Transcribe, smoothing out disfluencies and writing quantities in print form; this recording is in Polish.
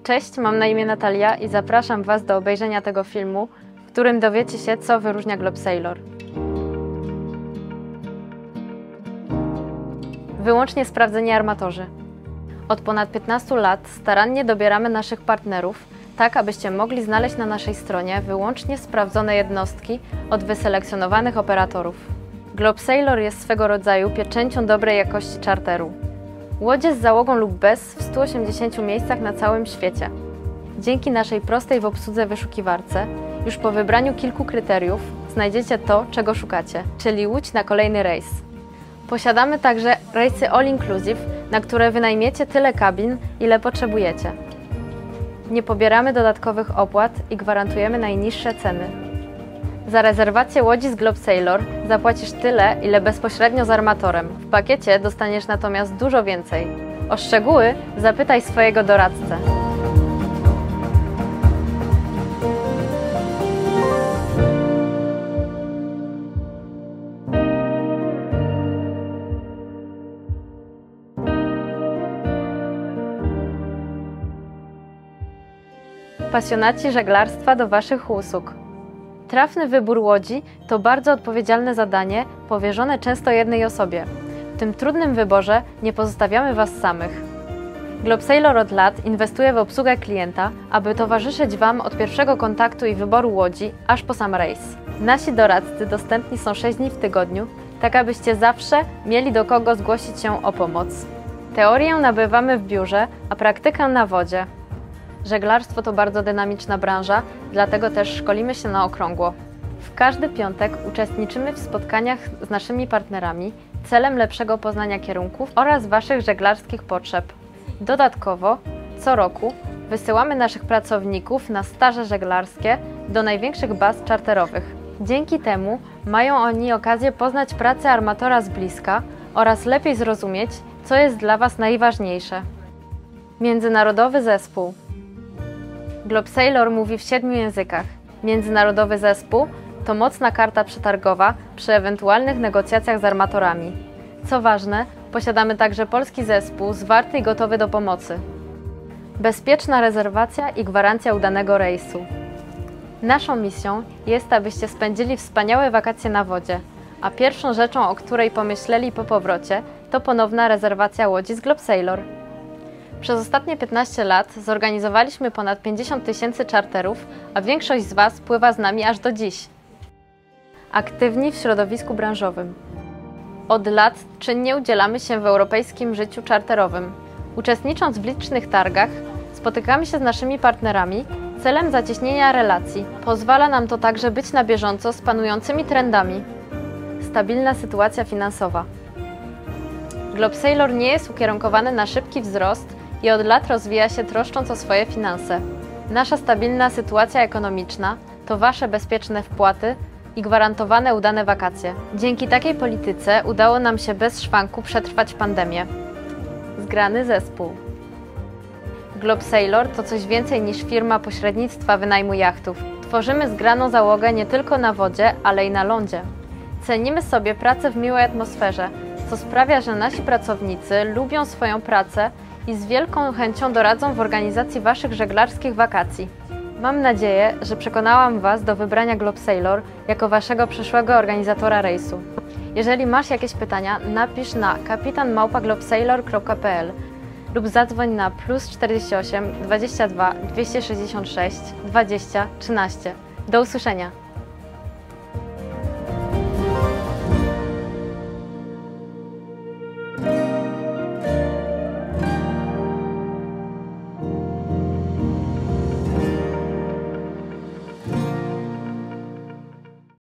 Cześć, mam na imię Natalia i zapraszam Was do obejrzenia tego filmu, w którym dowiecie się, co wyróżnia Globesailor. Wyłącznie sprawdzeni armatorzy. Od ponad 15 lat starannie dobieramy naszych partnerów, tak abyście mogli znaleźć na naszej stronie wyłącznie sprawdzone jednostki od wyselekcjonowanych operatorów. Globesailor jest swego rodzaju pieczęcią dobrej jakości czarteru. Łodzie z załogą lub bez w 180 miejscach na całym świecie. Dzięki naszej prostej w obsłudze wyszukiwarce, już po wybraniu kilku kryteriów znajdziecie to, czego szukacie, czyli łódź na kolejny rejs. Posiadamy także rejsy all inclusive, na które wynajmiecie tyle kabin, ile potrzebujecie. Nie pobieramy dodatkowych opłat i gwarantujemy najniższe ceny. Za rezerwację łodzi z Globesailor zapłacisz tyle, ile bezpośrednio z armatorem. W pakiecie dostaniesz natomiast dużo więcej. O szczegóły zapytaj swojego doradcę. Pasjonaci żeglarstwa do Waszych usług. Trafny wybór łodzi to bardzo odpowiedzialne zadanie, powierzone często jednej osobie. W tym trudnym wyborze nie pozostawiamy Was samych. Globesailor od lat inwestuje w obsługę klienta, aby towarzyszyć Wam od pierwszego kontaktu i wyboru łodzi, aż po sam rejs. Nasi doradcy dostępni są 6 dni w tygodniu, tak abyście zawsze mieli do kogo zgłosić się o pomoc. Teorię nabywamy w biurze, a praktykę na wodzie. Żeglarstwo to bardzo dynamiczna branża, dlatego też szkolimy się na okrągło. W każdy piątek uczestniczymy w spotkaniach z naszymi partnerami celem lepszego poznania kierunków oraz Waszych żeglarskich potrzeb. Dodatkowo, co roku wysyłamy naszych pracowników na staże żeglarskie do największych baz czarterowych. Dzięki temu mają oni okazję poznać pracę armatora z bliska oraz lepiej zrozumieć, co jest dla Was najważniejsze. Międzynarodowy zespół. Globesailor mówi w 7 językach. Międzynarodowy zespół to mocna karta przetargowa przy ewentualnych negocjacjach z armatorami. Co ważne, posiadamy także polski zespół zwarty i gotowy do pomocy. Bezpieczna rezerwacja i gwarancja udanego rejsu. Naszą misją jest, abyście spędzili wspaniałe wakacje na wodzie, a pierwszą rzeczą, o której pomyśleli po powrocie, to ponowna rezerwacja łodzi z Globesailor. Przez ostatnie 15 lat zorganizowaliśmy ponad 50 000 czarterów, a większość z Was pływa z nami aż do dziś. Aktywni w środowisku branżowym. Od lat czynnie udzielamy się w europejskim życiu czarterowym. Uczestnicząc w licznych targach, spotykamy się z naszymi partnerami celem zacieśnienia relacji. Pozwala nam to także być na bieżąco z panującymi trendami. Stabilna sytuacja finansowa. Globesailor nie jest ukierunkowany na szybki wzrost i od lat rozwija się troszcząc o swoje finanse. Nasza stabilna sytuacja ekonomiczna to Wasze bezpieczne wpłaty i gwarantowane udane wakacje. Dzięki takiej polityce udało nam się bez szwanku przetrwać pandemię. Zgrany zespół. Globesailor to coś więcej niż firma pośrednictwa wynajmu jachtów. Tworzymy zgraną załogę nie tylko na wodzie, ale i na lądzie. Cenimy sobie pracę w miłej atmosferze, co sprawia, że nasi pracownicy lubią swoją pracę i z wielką chęcią doradzą w organizacji Waszych żeglarskich wakacji. Mam nadzieję, że przekonałam Was do wybrania Globesailor jako Waszego przyszłego organizatora rejsu. Jeżeli masz jakieś pytania, napisz na kapitan@globesailor.pl lub zadzwoń na +48 22 266 20 13. Do usłyszenia!